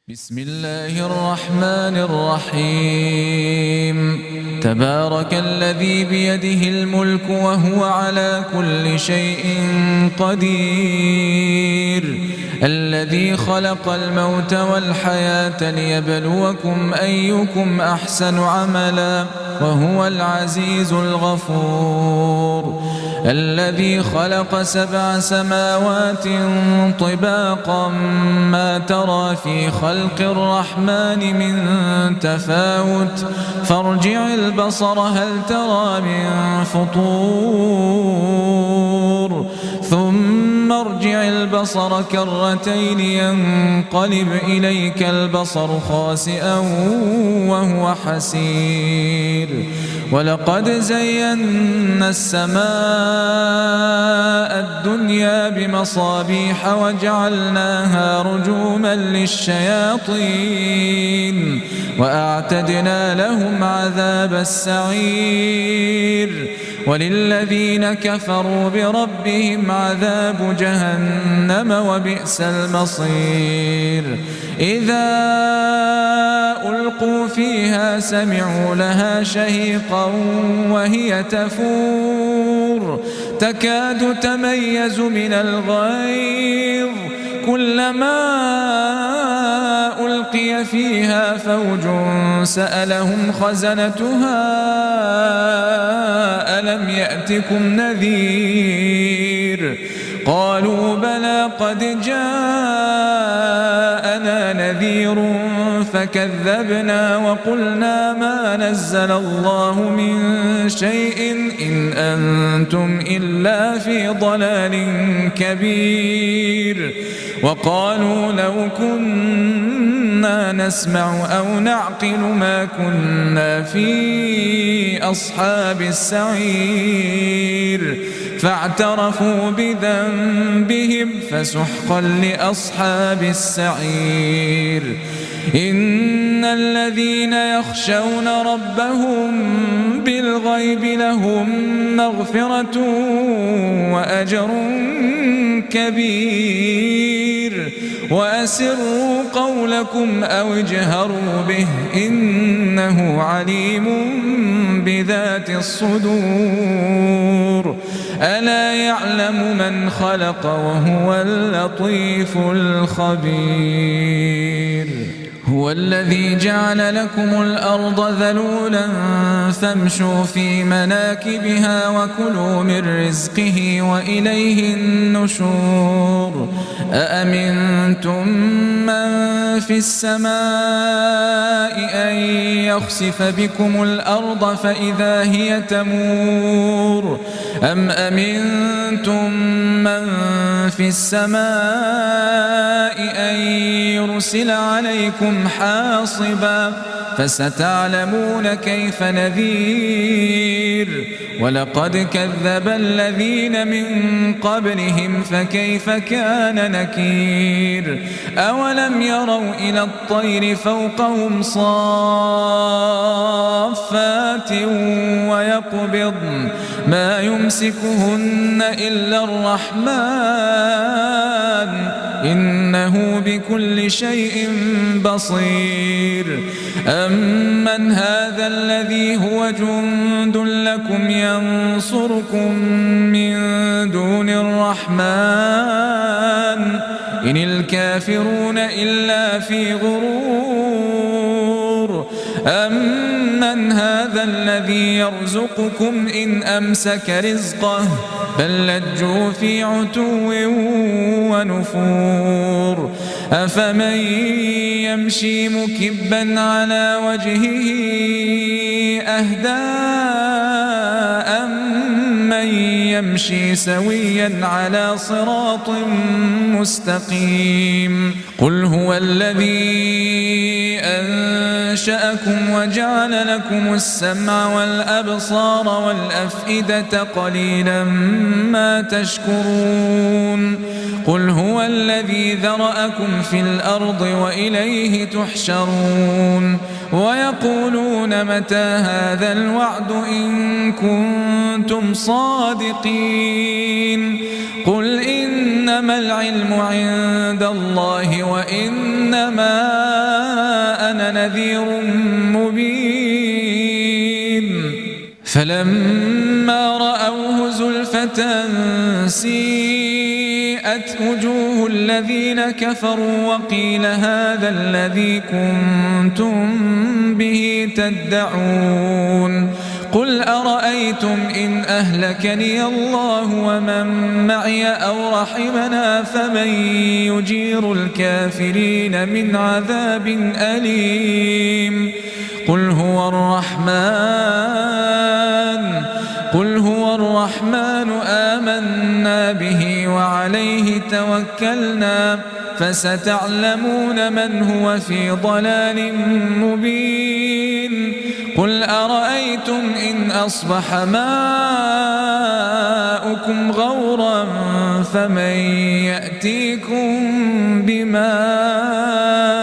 بسم الله الرحمن الرحيم. تبارك الذي بيده الملك وهو على كل شيء قدير، الذي خلق الموت والحياة ليبلوكم أيكم أحسن عملا وهو العزيز الغفور، الذي خلق 7 سماوات طباقا ما ترى في خلق الرحمن من تفاوت فارجع البصر هل ترى من فطور ثم ارجع البصر كرتين ينقلب إليك البصر خاسئا وهو حسير. ولقد زينا السماء الدنيا بمصابيح وجعلناها رجوما للشياطين وأعتدنا لهم عذاب السعير. وللذين كفروا بربهم عذاب جهنم وبئس المصير. إذا ألقوا فيها سمعوا لها شهيقا وهي تفور تكاد تميز من الغيظ كلما ألقي فيها فوج سألهم خزنتها ألم يأتكم نذير قالوا بلى قد جاءنا نذير فكذبنا وقلنا ما نزل الله من شيء إن أنتم إلا في ضلال كبير. وقالوا لو كنا نسمع أو نعقل ما كنا في أصحاب السعير فاعترفوا بذنبهم فسحقا لأصحاب السعير. إن الذين يخشون ربهم بالغيب لهم مغفرة وأجر كبير. وأسروا قولكم أو اجهروا به إنه عليم بذات الصدور. ألا يعلم من خلق وهو اللطيف الخبير. هو الذي جعل لكم الأرض ذلولا فامشوا في مناكبها وكلوا من رزقه وإليه النشور. أأمنتم من في السماء أن يخسف بكم الأرض فإذا هي تمور أم أمنتم من في السماء أن يرسل عليكم حاصبا فستعلمون كيف نذير. ولقد كذب الذين من قبلهم فكيف كان نكير. أولم يروا إلى الطير فوقهم صافات ويقبضن ما يمسكهن إلا الرحمن إنه بكل شيء بصير. أمن هذا الذي هو جند لكم ينصركم من دون الرحمن إن الكافرون إلا في غرور. أمن هذا الذي يرزقكم إن أمسك رزقه بل لجوا في عتو ونفور. أفمن يمشي مكبا على وجهه أهدى أمن يمشي سويا على صراط مستقيم. قل هو الذي أنشأكم وجعل لكم السمع والأبصار والأفئدة قليلا ما تشكرون. قل هو الذي ذرأكم في الأرض وإليه تحشرون. ويقولون متى هذا الوعد إن كنتم صادقين. قل إنما العلم عند الله وإنما نذير مبين فلما رأوه زلفة سيئت وجوه الذين كفروا وقيل هذا الذي كنتم به تدعون قل أرأيتم إن أهلكني الله ومن معي أو رحمنا فمن يجير الكافرين من عذاب أليم قل هو الرحمن آمنا به وعليه توكلنا فستعلمون من هو في ضلال مبين قل أرأيتم إن أصبح ماؤكم غورا فمن يأتيكم بماء